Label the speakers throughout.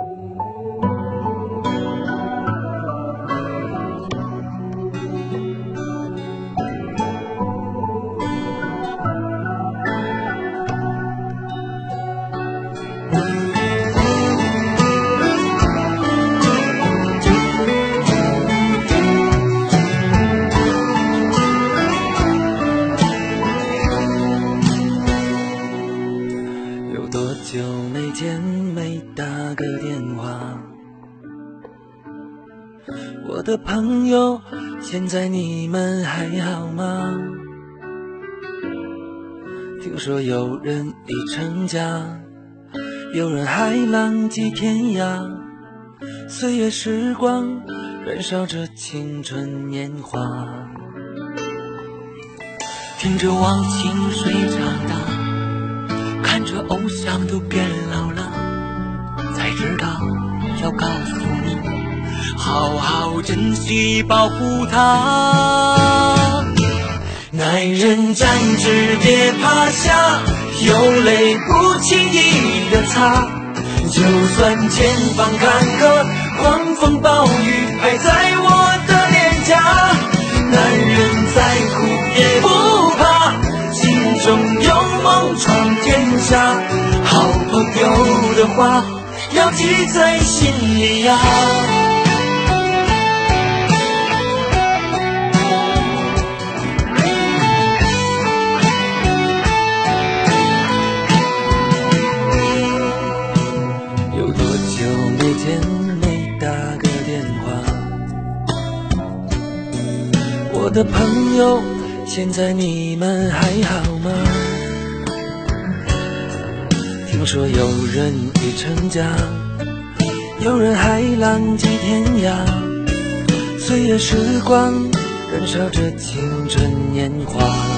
Speaker 1: 有多久没见没打个电话？我的朋友，现在你们还好吗？听说有人已成家，有人还浪迹天涯，岁月时光燃烧着青春年华，听着忘情水长大，看着偶像都变老了，才知道要告诉你，好好珍惜保护它。男人站直别趴下，有泪不轻易的擦，就算前方坎坷，狂风暴雨拍在我的脸颊，男人再苦也不怕，心中有梦闯天下，好朋友的话要记在心里呀。有多久没见没打个电话？我的朋友，现在你们还好吗？听说有人已成家，有人还浪迹天涯，岁月时光燃烧着青春年华，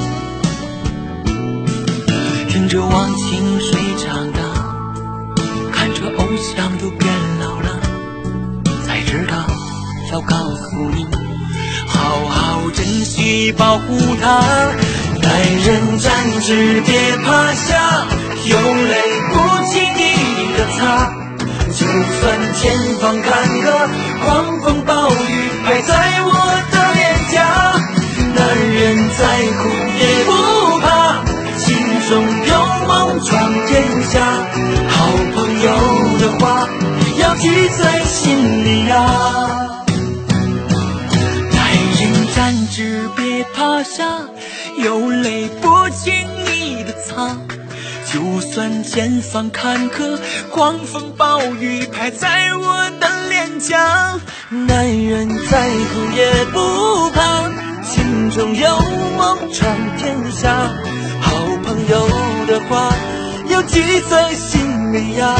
Speaker 1: 听着忘情水长大，看着偶像都变老了，才知道要告诉你，好好珍惜保护它。男人站直别趴下，有泪不轻易的擦，就算前方坎坷，狂风暴雨拍在我的脸颊，男人再苦也不怕，心中有梦闯天下，好朋友的话要记在心里啊。男人站直别趴下，有泪不轻易的擦，就算前方坎坷，狂风暴雨拍在我的脸颊，男人再苦也不怕，心中有梦闯天下，好朋友的话要记在心里呀。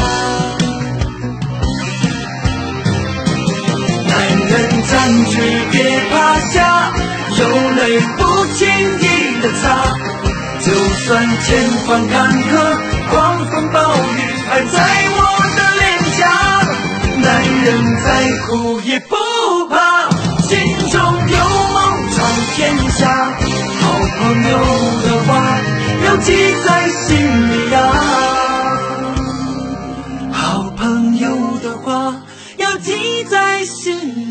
Speaker 1: 男人站直别趴下，有泪不轻易的擦，就算前方坎坷，狂风暴雨拍在我的脸颊，男人再苦也不怕，心中有梦闯天下，好朋友的话要记在心里呀，好朋友的话要记在心里。